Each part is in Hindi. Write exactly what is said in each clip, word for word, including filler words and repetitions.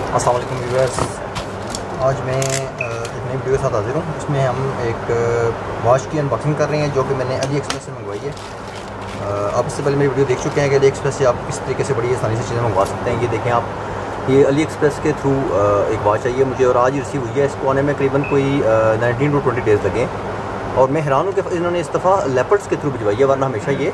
अस्सलाम वालेकुम व्यूअर्स, आज मैं एक नई वीडियो के साथ हाजिर हूँ। इसमें हम एक वॉच की अनबॉक्सिंग कर रहे हैं जो कि मैंने अली एक्सप्रेस से मंगवाई है। आप इससे पहले मेरी वीडियो देख चुके हैं कि अली एक्सप्रेस से आप किस तरीके से बड़ी आसानी से चीज़ें मंगवा सकते हैं। ये देखें आप, ये अली एक्सप्रेस के थ्रू एक वॉच आई है मुझे और आज रिसीव हुई है। इसको आने में करीबन कोई नाइनटीन टू ट्वेंटी डेज़ लगे और मैं हैरान हूँ कि इन्होंने इस दफ़ा लेपर्ड्स के थ्रू भिजवाई है, वरना हमेशा ये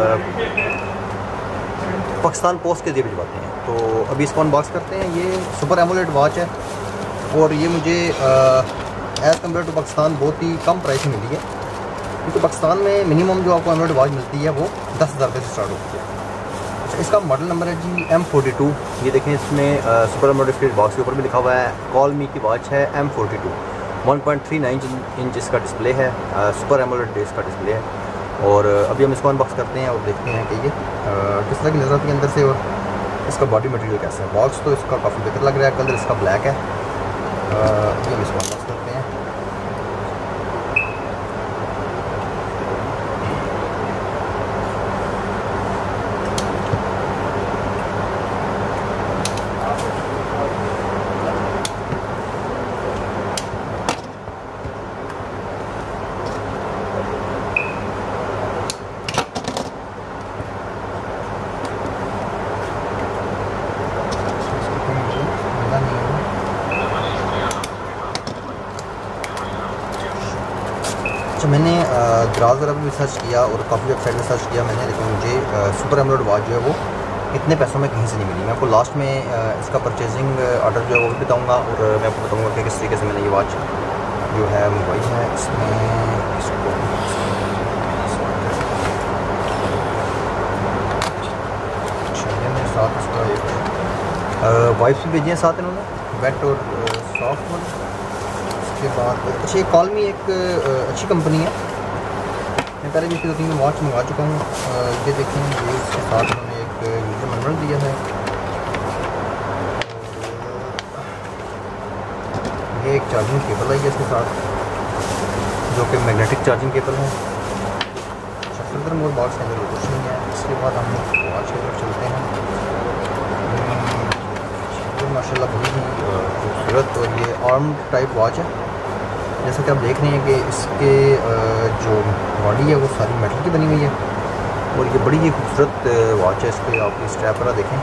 पाकिस्तान पोस्ट के जरिए भिजवाते हैं। तो अभी इसको अनबॉक्स करते हैं। ये सुपर एमोलेड वॉच है और ये मुझे एज़ कम्पेयर टू पाकिस्तान बहुत ही कम प्राइस में मिली है, क्योंकि पाकिस्तान में मिनिमम जो आपको एमोलेड वॉच मिलती है वो दस हज़ार रुपये से स्टार्ट होती है। अच्छा, इसका मॉडल नंबर है जी एम फोर्टी टू। ये देखें, इसमें सुपर एमोलेड डिस्प्ले बॉक्स के ऊपर भी लिखा हुआ है कॉल मी की वॉच है M forty two. One point three nine inch इसका डिस्प्ले है, सुपर एमोलेड इसका डिस्प्ले है। और अभी हम इसको अनबॉक्स करते हैं और देखते हैं कि ये किस तरह की नज़र आती है अंदर से और इसका बॉडी मटेरियल कैसा है। बॉक्स तो इसका काफ़ी बेहतर लग रहा है, कलर इसका ब्लैक है। अभी हम इसको अनबॉक्स करते हैं। अच्छा, मैंने ग्राज वगैरह भी सर्च किया और काफ़ी वेबसाइट में सर्च किया मैंने, लेकिन मुझे सुपर एमोलेड वॉच जो है वो इतने पैसों में कहीं से नहीं मिली। मैं आपको लास्ट में इसका परचेजिंग ऑर्डर जो है वो भी बताऊँगा और मैं आपको बताऊँगा कि किस तरीके से मैंने ये वॉच जो है मंगवाई है। इसमें इसको मेरे साथ इसका एक वाइप्स भी भेजी हैं साथ इन्होंने, वेट और सॉफ्ट वन। के बाद अच्छा, ये कॉल मी एक अच्छी कंपनी है, मैं पहले भी इसकी दो तीन वॉच मंगा चुका हूँ। ये देखें, ये इसके साथ उन्होंने एक यूज़र मैनुअल दिया है। ये एक चार्जिंग केबल आई है इसके साथ जो कि मैग्नेटिक चार्जिंग केबल है। फर्दर मोर बॉक्स के अंदर कुछ नहीं है। इसके बाद हम वॉच की तरफ चलते हैं। ये माशाल्लाह बड़ी ही खूबसूरत और ये आर्म टाइप वॉच है। जैसा कि आप देख रहे हैं कि इसके जो बॉडी है वो सारी मेटल की बनी हुई है और ये बड़ी ही खूबसूरत वॉच है। इस पर आप इस स्ट्रैप पर देखें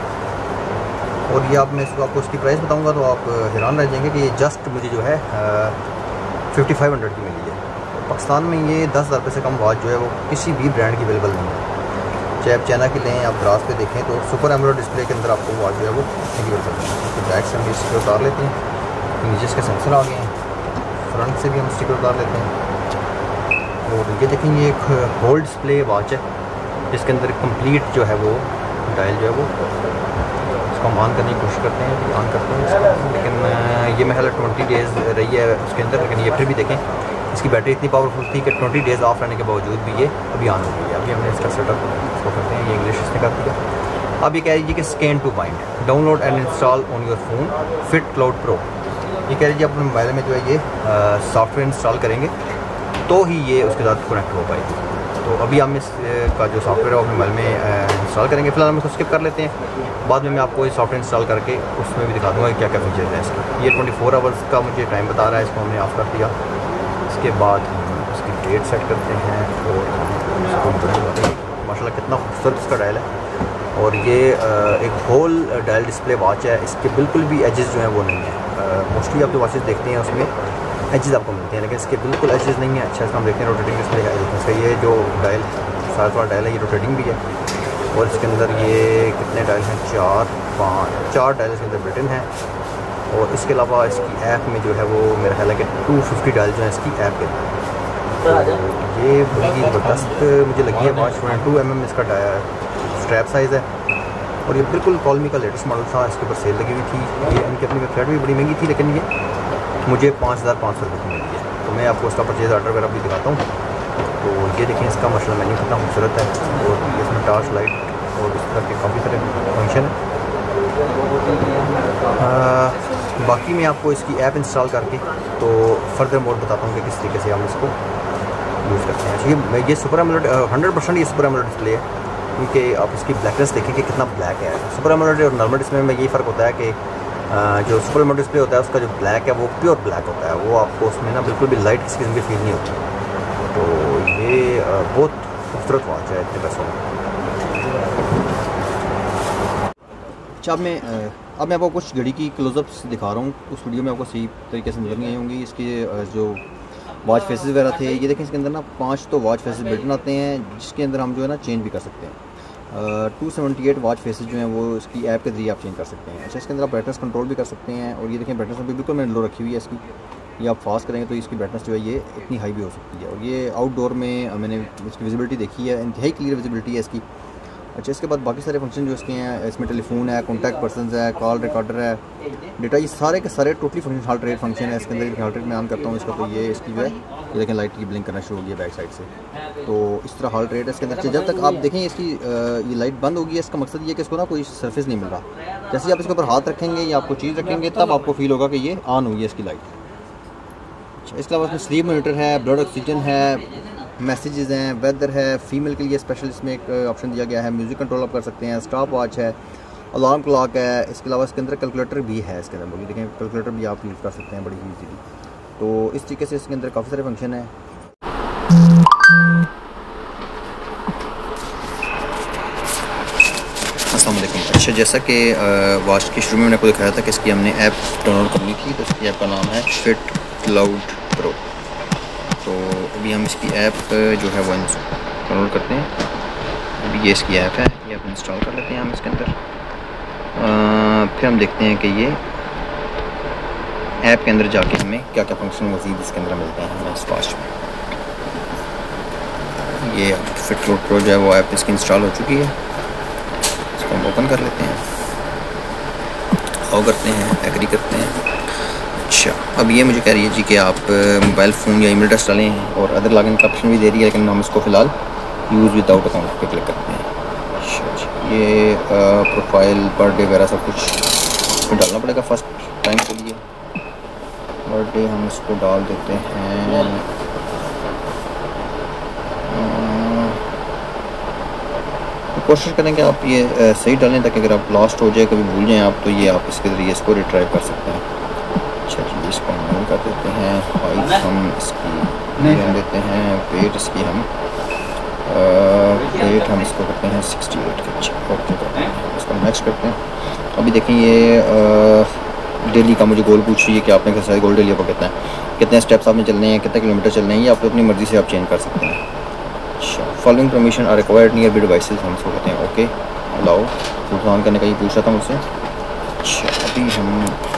और ये आप मैं इसको आपको इसकी प्राइस बताऊंगा तो आप हैरान रह जाएंगे कि ये जस्ट मुझे जो है फिफ्टी फाइव हंड्रेड की मिली है। पाकिस्तान में ये दस हज़ार रुपये से कम वॉच जो है वो किसी भी ब्रांड की अवेलेबल नहीं है। चाहे आप चाइना की लें, आप ग्रास पे देखें तो सुपर एमोलेड डिस्प्ले के अंदर आपको वॉच जो है वो नहीं मिल सकती। तो बैक से हम इसको उतार लेते हैं, नीचे इसके सेंसर आ गए हैं, फ्रंट से भी हम स्टिकर उतार लेते हैं। और ये देखें, ये एक होल डिस्प्ले वॉच है जिसके अंदर कंप्लीट जो है वो डायल जो है वो इसको हम ऑन करने की कोशिश करते हैं, ऑन करते हैं इसको, लेकिन ये महल ट्वेंटी डेज़ रही है उसके अंदर। लेकिन ये फिर भी देखें, इसकी बैटरी इतनी पावरफुल थी कि ट्वेंटी डेज़ ऑफ रहने के बावजूद भी ये अभी ऑन हो गई है। अभी हमने इसका सेटअप इसको करते हैं, ये इंग्लिश इसने कर दिया। अब ये कह लीजिए कि scan to bind download and install on your phone fit cloud pro. ये कह लीजिए अपने मोबाइल में जो है ये सॉफ्टवेयर इंस्टॉल करेंगे तो ही ये उसके साथ कनेक्ट हो पाएगी। तो अभी हम इसका जो सॉफ्टवेयर है वो अपने मोबाइल में इंस्टॉल करेंगे। फिलहाल हम इसको स्किप कर लेते हैं, बाद में मैं आपको ये सॉफ्टवेयर इंस्टॉल करके उसमें भी दिखा दूँगा क्या क्या फीचर्स हैं इसके। ये ट्वेंटी फोर आवर्स का मुझे टाइम बता रहा है, इसको हमने ऑफ कर दिया। इसके बाद हम इसकी डेट सेट करते हैं और इसको माशाल्लाह कितना खूबसूरत इसका डायल है। और ये एक होल डायल डिस्प्ले वॉच है, इसके बिल्कुल भी एजेस जो हैं वो नहीं है। मोस्टली आप जो वॉचेस देखते हैं उसमें एजेस आपको मिलते हैं, लेकिन इसके बिल्कुल एजेस नहीं है। अच्छा, इसका हम देखते हैं रोटेटिंग डिस्प्ले है। इसका ये जो डायल सात वाला डायल है ये रोटेटिंग भी है और इसके अंदर ये कितने डायल हैं, चार पाँच चार डायल इसके अंदर बिल्ट इन है। और इसके अलावा इसकी ऐप में जो है वो मेरा ख्याल है कि टू फिफ्टी डायल जो है इसकी ऐप पे। तो ये बड़ी ही ज़बरदस्त मुझे लगी है वॉच। टू एम एम इसका स्ट्रैप साइज़ है और ये बिल्कुल कॉल मी का लेटेस्ट मॉडल था। इसके ऊपर सेल लगी हुई थी। ये इनकी अपनी वेबसाइट भी बड़ी महंगी थी, लेकिन ये मुझे पाँच हज़ार पाँच सौ रुपये की मिली है। तो मैं आपको उसका परचेज ऑर्डर वगैरह भी दिखाता हूँ। तो ये देखें, इसका माशाल्लाह मेन्यू कितना खूबसूरत है और इसमें टॉर्च लाइट और इस तरह के काफ़ी सारे फंक्शन है। बाकी मैं आपको इसकी ऐप इंस्टॉल करके तो फर्दर मोड बताता हूँ कि किस तरीके से हम इसको यूज़ करते हैं। ये ये सुपर एमोलेड हंड्रेड परसेंट ये सुपर एमोलेड डिस्प्ले है, क्योंकि आप इसकी ब्लैकनेस देखें कि कितना ब्लैक है। सुपर एमोलेड और नॉर्मल डिस्प्ले में यही फ़र्क होता है कि जो सुपर एमोलेड डिस्प्ले होता है उसका जो ब्लैक है वो प्योर ब्लैक होता है, वो आपको उसमें ना बिल्कुल भी लाइट किसी किस्म की फील नहीं होती। तो ये बहुत खूबसूरत वॉच है इतने पैसों में। अच्छा, अब मैं अब मैं आपको कुछ घड़ी की क्लोजअप्स दिखा रहा हूँ। उस वीडियो में आपको सही तरीके से नजर नहीं आई होंगी। इसके जो वॉच फेसेस वगैरह थे, ये देखें इसके अंदर ना पांच तो वॉच फेसेस बिल्टन आते हैं, जिसके अंदर हम जो है ना चेंज भी कर सकते हैं। Two seventy eight watch faces जो हैं वो इसकी ऐप के जरिए आप चेंज कर सकते हैं। अच्छा, इसके अंदर आप ब्राइटनेस कंट्रोल भी कर सकते हैं। और ये देखें ब्राइटनेस भी बिल्कुल मैंने लो रखी हुई है इसकी। ये आप फास्ट करेंगे तो इसकी ब्राइटनेस जो है ये इतनी हाई भी हो सकती है। और ये आउटडोर में मैंने इसकी विजिबिलिटी देखी है, इंतहाई क्लियर विजिबिलिटी है इसकी। अच्छा, इसके बाद बाकी सारे फंक्शन जो इसके हैं, इसमें टेलीफोन है, कॉन्टैक्ट पर्सन है, कॉल रिकॉर्डर है, डेटा, ये सारे के सारे totally function heart rate function है इसके अंदर। हार्ट रेट में ऑन करता हूँ इसका, तो ये इसकी जो है ये देखें लाइट की ब्लिंक करना शुरू हो गई है बैक साइड से। तो इस तरह हार्ट रेट है इसके अंदर। जब तक आप देखें इसकी ये लाइट बंद होगी, इसका मकसद ये है कि इसको ना कोई सरफेस नहीं मिल रहा। जैसे ही आप इसके ऊपर हाथ रखेंगे या आपको चीज़ रखेंगे तब आपको फील होगा कि ये ऑन हुई है इसकी लाइट। अच्छा, इसके अलावा इसमें स्लीप मॉनिटर है, ब्लड ऑक्सीजन है, मैसेजेस हैं, वेदर है, फीमेल के लिए स्पेशल इसमें एक ऑप्शन दिया गया है, म्यूज़िक कंट्रोल आप कर सकते हैं, स्टॉप वॉच है, अलार्म क्लॉक है। इसके अलावा इसके अंदर कैलकुलेटर भी है इसके अंदर, देखें कैलकुलेटर भी आप यूज़ कर सकते हैं बड़ी ईजीली। तो इस तरीके से इसके अंदर काफ़ी सारे फंक्शन हैं। अस्सलाम वालेकुम। अच्छा, जैसा कि वॉच के शुरू में मैंने आपको दिखाया था कि इसकी हमने ऐप डाउनलोड करनी थी, तो इसकी ऐप का नाम है फिट क्लाउड प्रो। तो अभी हम इसकी ऐप जो है वो डाउनलोड करते हैं। अभी ये इसकी ऐप है, ये आप इंस्टॉल कर लेते हैं हम इसके अंदर। फिर हम देखते हैं कि ये ऐप के अंदर जाके हमें क्या क्या फंक्शन मज़ीद इसके अंदर मिलते हैं हमें इस वॉच में। ये फिट क्लाउड प्रो जो है वो ऐप इसकी इंस्टॉल हो चुकी है। इसको हम ओपन कर लेते हैं, ऑफ करते हैं, एग्री करते हैं। अच्छा, अब ये मुझे कह रही है जी कि आप मोबाइल फ़ोन या ईमेल एड्रेस डालें हैं और अदर लॉगिन का ऑप्शन भी दे रही है, लेकिन हम इसको फ़िलहाल यूज़ विदाउट अकाउंट पे क्लिक करते हैं। अच्छा जी, ये प्रोफाइल बर्थडे वगैरह सब कुछ इसमें डालना पड़ेगा फर्स्ट टाइम के लिए। बर्थडे हम इसको डाल देते हैं, कोशिश करें कि आप ये सही डालें ताकि अगर आप लॉस्ट हो जाए, कभी भूल जाएं आप, तो ये आप इसके ज़रिए इसको रिट्राइव कर सकते हैं। अच्छा जी, इसको हम कर देते हैं, हाइट हम इसकी हम देते हैं, वेट इसकी हम वेट हम इसको करते हैं सिक्सटी एट के। अच्छा, ओके करते हैं, इसको नेक्स्ट करते हैं। अभी देखें ये डेली का मुझे गोल पूछ रही है कि आपने एक्सरसाइज गोल डेली आपको कितना है, कितने स्टेप्स आपने चलने हैं, कितने किलोमीटर चलने हैं, ये आप अपनी मर्ज़ी से आप चेंज कर सकते हैं। अच्छा, following permission are required nearby devices, हम इसको कहते हैं ओके अलाउ। ब्लूटूथ ऑन करने का ये पूछ रहा था मुझसे। अच्छा, अभी हम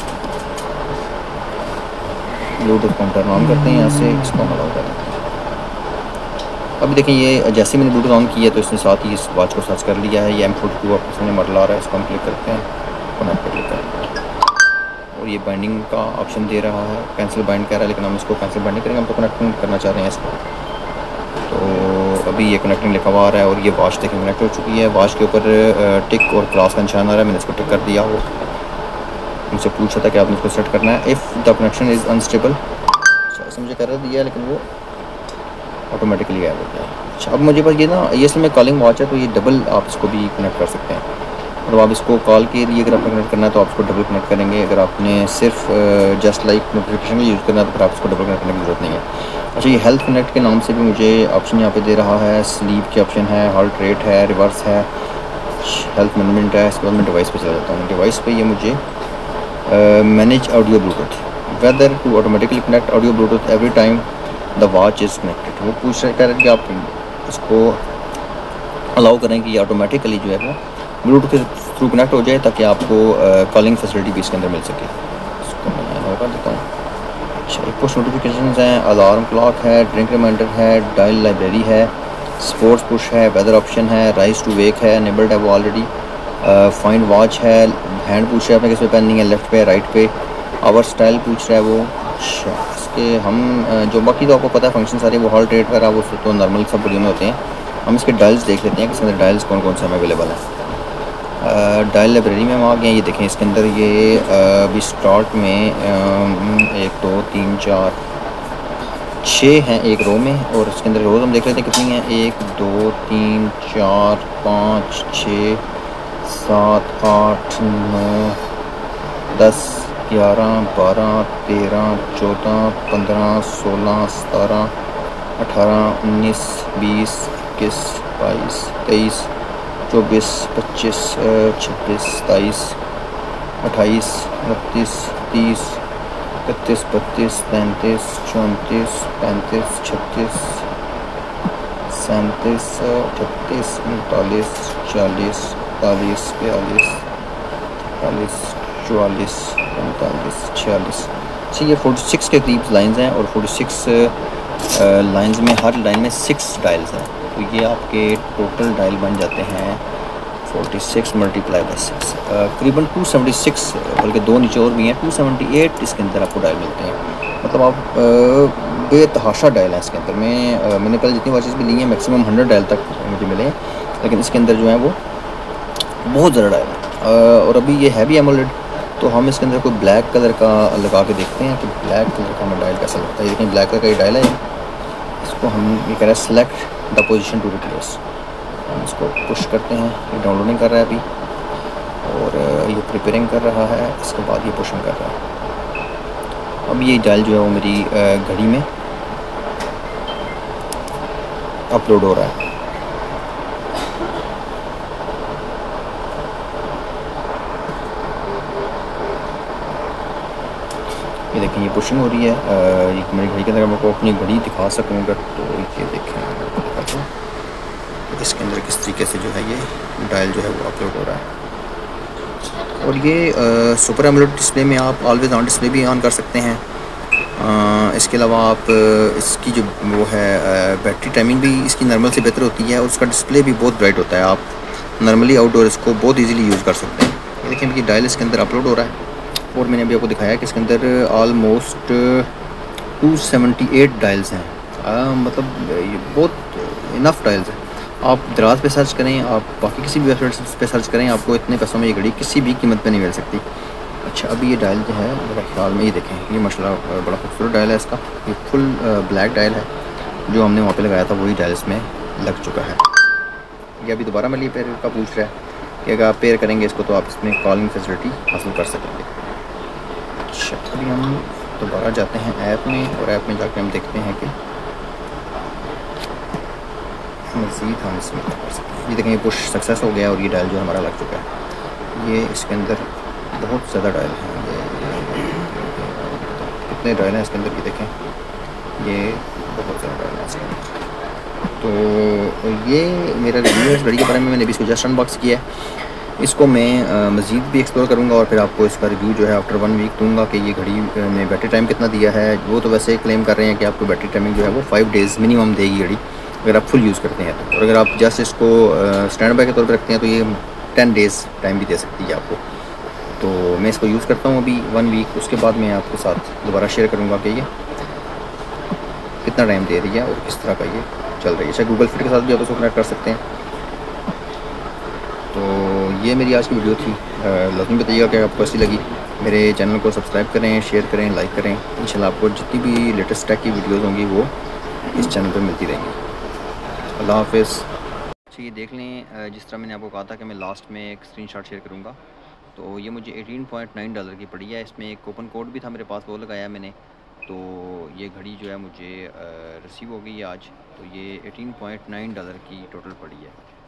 ब्लूटूथ को टर्न ऑन करते हैं, यहाँ से इसको हम अलाउ कर देते हैं। अभी देखें ये जैसे मैंने ब्लूटूथ ऑन किया तो इसने साथ ही इस वॉच को सर्च कर लिया है। ये एम फोर्टी टू आपके सामने मॉडल आ रहा है, इसको हम क्लिक करते हैं, कनेक्ट पर क्लिक करते हैं और ये बाइंडिंग का ऑप्शन दे रहा है, कैंसिल बाइंड कह रहा है, लेकिन हम इसको कैंसिल बाइंड नहीं करेंगे, हम तो कनेक्टिंग करना चाह रहे हैं इसको। तो अभी ये कनेक्टिंग लिखा हुआ आ रहा है और ये वॉच देखें कनेक्ट हो चुकी है। वॉच के ऊपर टिक और क्रॉस का निशान आ रहा है, मैंने इसको टिक कर दिया। वो मुझसे पूछा था कि आपने इसको सेट करना है, if the connection is unstable. अच्छा, ऐसे मुझे कर दिया लेकिन वो ऑटोमेटिकली गायब हो गया। अच्छा, अब मुझे बस ये ना ये इसमें कॉलिंग वॉच है, तो ये डबल आप इसको भी कनेक्ट कर सकते हैं। और आप इसको कॉल के लिए अगर आपने कनेक्ट करना है तो आप इसको डबल कनेक्ट करेंगे। अगर आपने सिर्फ जस्ट लाइक नोटिफिकेशन यूज़ करना है तो फिर आप इसको डबल कनेक्ट करने की ज़रूरत नहीं है। अच्छा, ये हेल्थ कनेक्ट के नाम से भी मुझे ऑप्शन यहाँ पे दे रहा है, स्लीप के ऑप्शन है, हार्ट रेट है, रिवर्स है, हेल्थ मैनेजमेंट है। इसके बाद मैं डिवाइस पे चला जाता हूँ। डिवाइस पे ये मुझे manage audio bluetooth, whether to automatically connect audio bluetooth every time the watch is connected. वो पूछ रहे कह रहे हैं कि आप इसको अलाउ करें कि ये ऑटोमेटिकली जो है वो ब्लूटूथ के थ्रू कनेक्ट हो जाए ताकि आपको कॉलिंग फैसिलिटी भी इसके अंदर मिल सके। इसको मैं ऑन कर देता हूँ। अच्छा, एक पुश नोटिफिकेशन हैं, अलार्म क्लॉक है, ड्रिंक रिमाइंडर है, डायल लाइब्रेरी है, स्पोर्ट्स पुश है, वेदर ऑप्शन है, राइज टू वेक है, एनेबल्ड है वो ऑलरेडी, फाइंड वॉच है, हैंड पूछ रहा है आपने किस पे पहननी है, लेफ्ट पे राइट पे, आवर स्टाइल पूछ रहा है वो। अच्छा, इसके हम जो बाकी तो आपको पता है फंक्शन सारे वो हार्ट रेट वगैरह वो तो नॉर्मल सब वीडियो में होते हैं। हम इसके डायल्स देख लेते हैं कि इसके अंदर डायल्स कौन कौन से हमें अवेलेबल हैं। डायल लाइब्रेरी में हम आ गए हैं। ये देखें इसके अंदर ये अभी स्टार्ट में एक दो तीन चार छः हैं एक रो में, और इसके अंदर रोज़ हम देख लेते हैं कितनी हैं, एक दो तीन चार पाँच छः सात आठ नौ दस, ग्यारह, बारह, तेरह, चौदह, पंद्रह, सोलह, सतारह, अठारह, उन्नीस, बीस, इक्कीस, बाईस, तेईस, चौबीस, पच्चीस, छब्बीस, सताईस, अट्ठाईस, उनतीस, तीस, इकतीस, बत्तीस, तैंतीस, चौंतीस, पैंतीस, छत्तीस, सैंतीस, अठतीस, उनतालीस, चालीस, इकतालीस, बयालीस, चालीस, चवालीस, पैंतालीस, छियालीस। ठीक है, फोर्टी सिक्स के करीब लाइंस हैं और फोर्टी सिक्स लाइंस में हर लाइन में सिक्स डायल्स हैं, तो ये आपके टोटल डायल बन जाते हैं forty six multiply by six, करीबन टू सेवेंटी सिक्स, बल्कि दो नीचे और भी हैं, टू सेवेंटी एट इसके अंदर आपको डायल मिलते हैं। मतलब आप बेतहाशा डायल है इसके अंदर में। आ, मैंने पहले जितनी वॉचेस भी ली हैं मैक्सिमम हंड्रेड डायल तक मुझे मिले हैं, लेकिन इसके अंदर जो है वो बहुत ज़्यादा डायल है। और अभी ये है भी एमोलेड, तो हम इसके अंदर कोई ब्लैक कलर का लगा के देखते हैं कि ब्लैक कलर का हमें डायल कैसा लगता है। लेकिन ब्लैक कलर का ये डायल है, इसको हम ये कह रहे हैं select the position to replace. हम इसको पुश करते हैं, ये डाउनलोडिंग कर रहा है अभी और ये प्रिपेयरिंग कर रहा है, इसके बाद ये पुशिंग कर रहा है। अब ये डायल जो है वो मेरी घड़ी में अपलोड हो रहा है। ये देखें, ये पुशिंग हो रही है। ये मेरी घड़ी के अंदर मैं आपको अपनी घड़ी दिखा सकूँगा, तो ये देखें दिखाता हूँ इसके अंदर किस तरीके से जो है ये डायल जो है वो अपलोड हो रहा है। और ये सुपर एमोलेड डिस्प्ले में आप ऑलवेज ऑन डिस्प्ले भी ऑन कर सकते हैं। आ, इसके अलावा आप इसकी जो वो है बैटरी टाइमिंग भी इसकी नॉर्मल से बेहतर होती है और उसका डिस्प्ले भी बहुत ब्राइट होता है। आप नॉर्मली आउटडोर इसको बहुत ईजीली यूज़ कर सकते हैं। ये देखें कि डायल इसके अंदर अपलोड हो रहा है और मैंने अभी आपको दिखाया कि इसके अंदर almost two seventy eight dials हैं। आ, मतलब ये बहुत इनफ डायल्स हैं। आप दराज पे सर्च करें, आप बाकी किसी भी वेबसाइट पे सर्च करें, आपको इतने पैसों में ये घड़ी किसी भी कीमत पे नहीं मिल सकती। अच्छा, अभी ये डायल जो है मेरे ख्याल में, ये देखें, ये माशाल्लाह बड़ा खूबसूरत डायल है इसका। ये फुल ब्लैक डायल है, जो हमने वहाँ पे लगाया था वही डायल इसमें लग चुका है। ये अभी दोबारा मेरे लिए पेयर का पूछ रहा है कि अगर आप पेयर करेंगे इसको तो आप इसमें कॉलिंग फैसिलिटी हासिल कर सकेंगे। अच्छा, अभी हम दोबारा जाते हैं ऐप में और ऐप में जाके हम देखते हैं कि मज़ीद हम इसमें क्या कर सकते हैं। ये देखें, ये पुश सक्सेस हो गया और ये डायल जो हमारा लग चुका है। ये इसके अंदर बहुत ज़्यादा डायल हैं, ये कितने डायल हैं इसके अंदर, ये देखें, ये बहुत ज़्यादा डायल हैं इसके अंदर। तो ये मेरा रिव्यू है इस घड़ी के बारे में, मैंने भी इसको जस्ट अनबॉक्स किया है। इसको मैं मज़ीद भी एक्सप्लोर करूँगा और फिर आपको इसका रिव्यू जो है आफ्टर वन वीक दूँगा कि ये घड़ी में बैटरी टाइम कितना दिया है। वो तो वैसे क्लेम कर रहे हैं कि आपको बैटरी टाइमिंग जो है वो फाइव डेज़ मिनिमम देगी घड़ी, अगर आप फुल यूज़ करते हैं तो। और अगर आप जस्ट इसको स्टैंड बाय के तौर पर रखते हैं तो ये टेन डेज़ टाइम भी दे सकती है आपको। तो मैं इसको यूज़ करता हूँ अभी वन वीक, उसके बाद मैं आपके साथ दोबारा शेयर करूँगा कि ये कितना टाइम दे रही है और किस तरह का ये चल रही है। चाहे गूगल फिट के साथ भी आप इसको कनेक्ट कर सकते हैं। तो ये मेरी आज की वीडियो थी, लाज़मी बताइएगा कि आपको कैसी लगी। मेरे चैनल को सब्सक्राइब करें, शेयर करें, लाइक करें। इंशाल्लाह आपको जितनी भी लेटेस्ट टेक की वीडियोज़ होंगी वो इस चैनल पर मिलती रहेंगी। अल्लाह हाफ़िज़। अच्छा, ये देख लें, जिस तरह मैंने आपको कहा था कि मैं लास्ट में एक स्क्रीनशॉट शेयर करूँगा, तो ये मुझे एटीन पॉइंट नाइन डॉलर की पड़ी है। इसमें एक कूपन कोड भी था मेरे पास, वो लगाया मैंने, तो ये घड़ी जो है मुझे रिसीव हो गई है आज। तो ये एटीन पॉइंट नाइन डॉलर की टोटल पड़ी है।